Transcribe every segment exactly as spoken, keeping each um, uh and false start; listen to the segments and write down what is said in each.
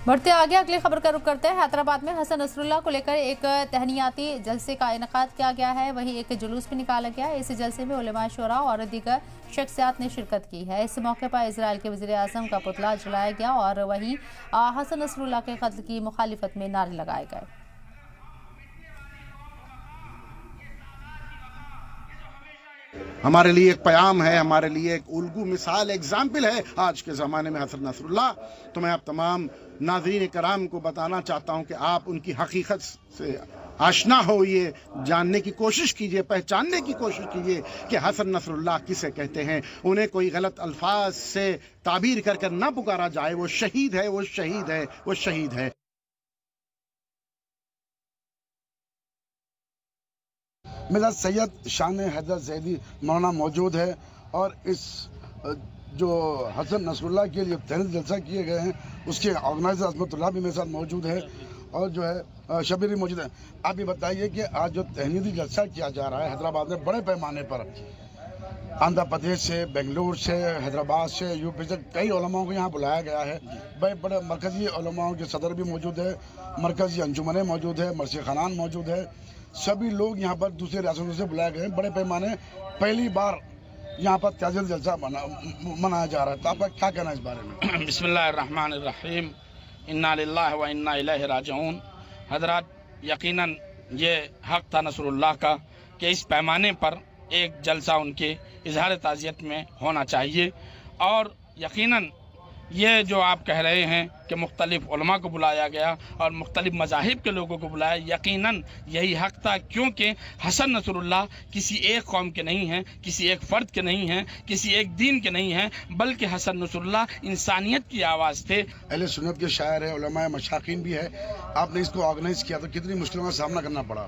बढ़ते आगे अगली खबर का रुख करते हैं। हैदराबाद में हसन नसरुल्लाह को लेकर एक तहनियाती जलसे का इनेकाद किया गया है, वहीं एक जुलूस भी निकाला गया है। इस जलसे में उलेमा शुरा और दीगर शख्सियात ने शिरकत की है। इस मौके पर इजराइल के वज़ीर आज़म का पुतला जलाया गया और वहीं हसन नसरुल्लाह के कत्ल की मुखालिफत में नारे लगाए गए। हमारे लिए एक प्याम है, हमारे लिए एक उल्गू मिसाल एग्जाम्पल है आज के ज़माने में हसन नसरुल्लाह। तो मैं आप तमाम नाज़रीन कराम को बताना चाहता हूं कि आप उनकी हकीकत से आशना हो, ये जानने की कोशिश कीजिए, पहचानने की कोशिश कीजिए कि हसन नसरुल्लाह किसे कहते हैं। उन्हें कोई गलत अल्फाज से ताबीर कर कर ना पुकारा जाए। वो शहीद है, वो शहीद है, वो शहीद है। मेरा सैयद शान हैदर ज़ैदी मौलाना मौजूद है और इस जो हसन नसरुल्लाह के लिए तहरीर जलसा किए गए हैं उसके ऑर्गेनाइजर अजमतुल्लाह भी मेरे साथ मौजूद है और जो है शबीर भी मौजूद है। आप ये बताइए कि आज जो तहरीरी जलसा किया जा रहा है हैदराबाद में बड़े पैमाने पर, आंध्र प्रदेश से, बेंगलुरु से, हैदराबाद से, यूपी से कई उलमाओं को यहाँ बुलाया गया है। बड़े बड़े मरकजी उलमाओं के सदर भी मौजूद है, मरकजी अंजुमनें मौजूद है, मरसी खानान मौजूद है। सभी लोग यहाँ पर दूसरे रियासतों से बुलाए गए हैं। बड़े पैमाने पहली बार यहाँ पर ताज़ियत जलसा मना, मनाया जा रहा है। तो आपका क्या कहना है इस बारे में? बिस्मिल्लाहिर्रहमानिर्रहीम, इन्ना लिल्लाहि व इन्ना इलैहि राजिऊन। हज़रात, यकीनन ये हक था नसरुल्लाह का कि इस पैमाने पर एक जलसा उनके इजहार ताज़ियत में होना चाहिए। और यकीनन ये जो आप कह रहे हैं कि मुख्तलिफ उलमा को बुलाया गया और मुख्तलिफ मज़ाहिब के लोगों को बुलाया, यकीनन यही हक था, क्योंकि हसन नसरुल्लाह किसी एक कौम के नहीं हैं, किसी एक फ़र्द के नहीं हैं, किसी एक दीन के नहीं हैं, बल्कि हसन नसरुल्लाह इंसानियत की आवाज़ थे। अहले सुन्नत के शायर है, उलमा मशाकिन भी है। आपने इसको ऑर्गेनाइज़ किया तो कितनी मुश्किलों का सामना करना पड़ा?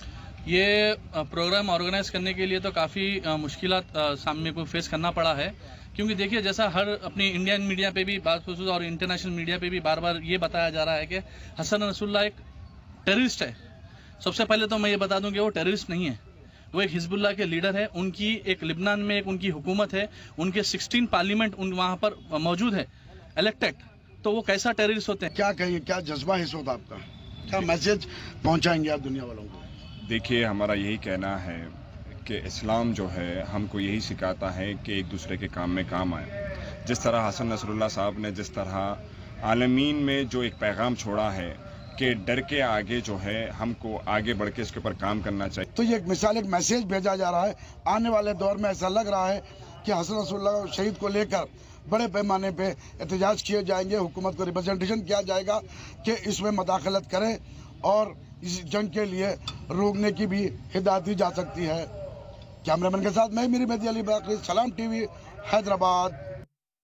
ये प्रोग्राम ऑर्गेनाइज करने के लिए तो काफ़ी मुश्किलात सामने को फेस करना पड़ा है, क्योंकि देखिए जैसा हर अपनी इंडियन मीडिया पे भी बात और इंटरनेशनल मीडिया पे भी बार बार ये बताया जा रहा है कि हसन नसरुल्लाह एक टेररिस्ट है। सबसे पहले तो मैं ये बता दूं कि वो टेररिस्ट नहीं है, वो एक हिजबुल्लाह के लीडर है। उनकी एक लिबनान में एक उनकी हुकूमत है, उनके सोलह पार्लियामेंट उन वहाँ पर मौजूद है, इलेक्टेड। तो वो कैसा टेररिस्ट होते हैं? क्या कहिए, क्या जज्बा हिस्सा होता आपका, क्या मैसेज पहुँचाएंगे आप दुनिया वालों को? देखिए, हमारा यही कहना है कि इस्लाम जो है हमको यही सिखाता है कि एक दूसरे के काम में काम आए। जिस तरह हसन नसरुल्लाह साहब ने जिस तरह आलमीन में जो एक पैगाम छोड़ा है कि डर के आगे जो है हमको आगे बढ़ के इसके ऊपर काम करना चाहिए। तो ये एक मिसाल, एक मैसेज भेजा जा रहा है। आने वाले दौर में ऐसा लग रहा है कि हसन नसरुल्लाह शहीद को लेकर बड़े पैमाने पे एहतजाज किए जाएंगे, हुकूमत को रिप्रेजेंटेशन किया जाएगा कि इसमें मदाखलत करें और इस जंग के लिए रोकने की भी हिदायत दी जा सकती है। कैमरामैन के साथ मैं मेरी मेहदी अली बाकरी, सलाम टीवी, हैदराबाद।